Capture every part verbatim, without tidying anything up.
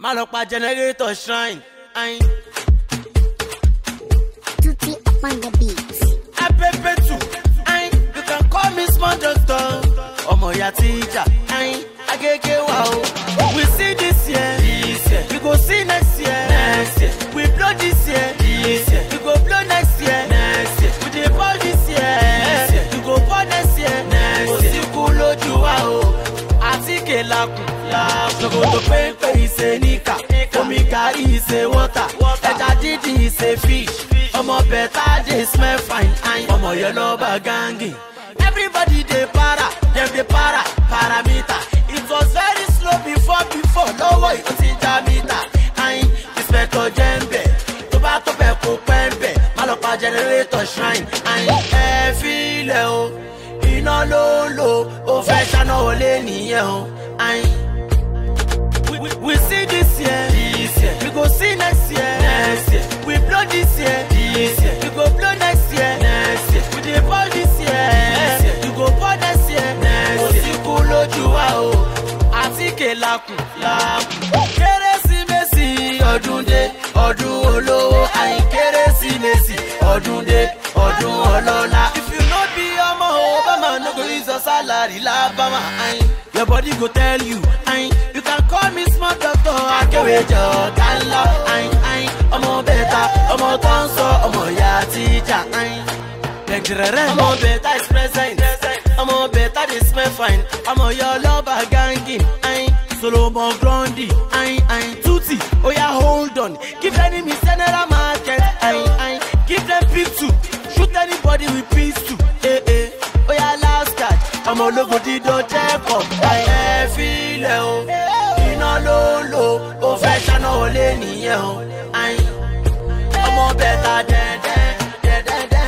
Malopa generator shrine. Ain. Tutti up on the beats. I pepe too. Ain. You can call me small doctor. Omo ya teacher. Ain. Agege wow. We see this year. This year. We go see next year. Next year. We blow this year. This year. We go blow next year. Next year. We dey ball this year. This year. We go ball next year. Next year. Osikulo juwa o. Atike lakun. Sokoto pepe is a nika. Omikari is a water. Eja didi is a fish. Omo better they smell fine. Omo yellow bagangi. Everybody they para. Them they para. Parameter. It was very slow before before. No way it is jamita. Ain. Inspector Jembe. Toba tope ko pembe. Malopa generator shrine. Ain. E feel o. Ina lo lo. O fe shana ole niye o. Ain. We, we, we see this year. This year. We go see next year. Next year. We blow this year. This year. We go blow next year. Next year. We dey ball this year. This year. We go ball next year. Next year. Osikulo juwa o. Atike lakun. Lakun. Kérésìmesì ọdún dé. Ọdún olówó. Ayin Kérésìmesì ọdún dé. Ọdún ọlọ́lá. If you no be ọmọ Obama, no go use your salary labama. Ayin. Your body go tell you. Ayin. You can call me smart doctor. Akewejo Gala. Ayin. Ayin. Ọmọ beta. Ọmọ tó ń sọ. Ọmọ ya teacher. Ayin. Ọmọ beta is present. Ọmọ beta dey smell fine. Ọmọ your lover ganging. Ayin. Solomon Grundy. Ayin. Ayin. Tutti. Oya hold on. Give enemies general market. Ayin. Ayin. Give them pick two. Shoot anybody with pistol. Eh eh. Oya last card. Ọmọ ológun dídó jẹ́kọ̀. Ẹ filẹ̀ o. Iná ló lò. Ó fẹ́ ṣáná olé nìyẹn o. Ayin. Ọmọ bẹ̀ta dẹ́dẹ́ dẹ́dẹ́dẹ́.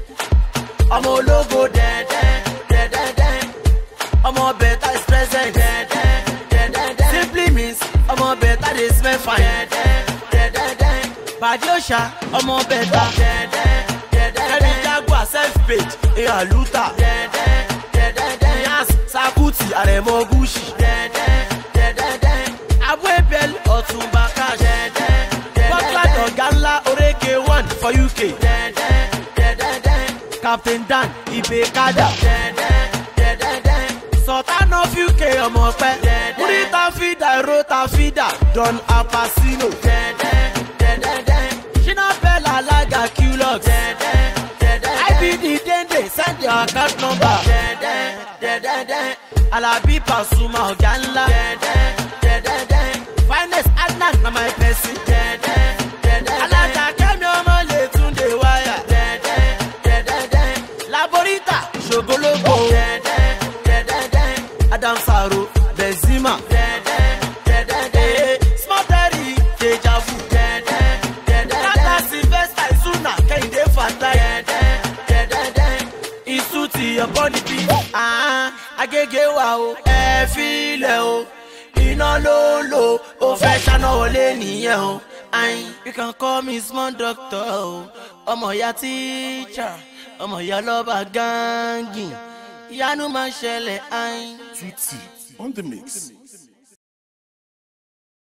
Ọmọ ológo dẹ́dẹ́ dẹ́dẹ́dẹ́. Ọmọ bẹ̀ta is present dẹ́dẹ́ dẹ́dẹ́dẹ́. Simply means ọmọ bẹ̀ta dey smell fine dẹ́dẹ́ dẹ́dẹ́dẹ́. Bàdí òṣà ọmọ bẹ̀ta dẹ́dẹ́ dẹ́dẹ́dẹ́. Ẹni Jaguar self-paid eya luta dẹ́dẹ́ dẹ́dẹ́dẹ́. Yas Sakuti Aremo Gucci dẹ́dẹ́ dẹ́dẹ́dẹ́. Abuebel Ọ̀túnba Cash dẹ́dẹ́ dẹ́dẹ́dẹ́. Buckland ọ̀gá ńlá Oreke one for U K dẹ́dẹ́ dẹ́dẹ́dẹ́. Captain Dan Ibekada dẹ́dẹ́ dẹ́dẹ́dẹ́. Sultan of U K ọmọ pẹ́ dẹ́dẹ́. Murita Fida Rota Fida Don Apasino dẹ́dẹ́ dẹ́dẹ́dẹ́. Shina Bella Alaga Qlux dẹ́dẹ́ dẹ́dẹ́. I B D Dende send your account number dẹ́dẹ́ dẹ́dẹ́dẹ́. Alabi Pasuma ọ̀gá ńlá dẹ́dẹ́ dẹ́dẹ́dẹ́. Finest Adnan na my person dẹ́dẹ́ dẹ́dẹ́. Alaja Kemi ọmọ lè tún dé wáyà dẹ́dẹ́ dẹ́dẹ́dẹ́. Laborita Ṣogologo dẹ́dẹ́ dẹ́dẹ́dẹ́. Adam Saro Benzema dẹ́dẹ́ dẹ́dẹ́dẹ́. Small Terry Dejavu dẹ́dẹ́ dẹ́dẹ́dẹ́. Tata Sylvester Isuna Kehinde Fatai dẹ́dẹ́ dẹ́dẹ́dẹ́. Isuti upon the beat. Ah, Agege wa o. Ẹ filẹ̀ o. Iná ló lò. Ó fẹ́ ṣáná olé nìyẹn o. Ayin. You can call me small doctor o. Ọmọ ya teacher. Ọmọ ya lọ́ba gangin. Ìyanu máa ṣẹlẹ̀ ayin. Tutti on the mix.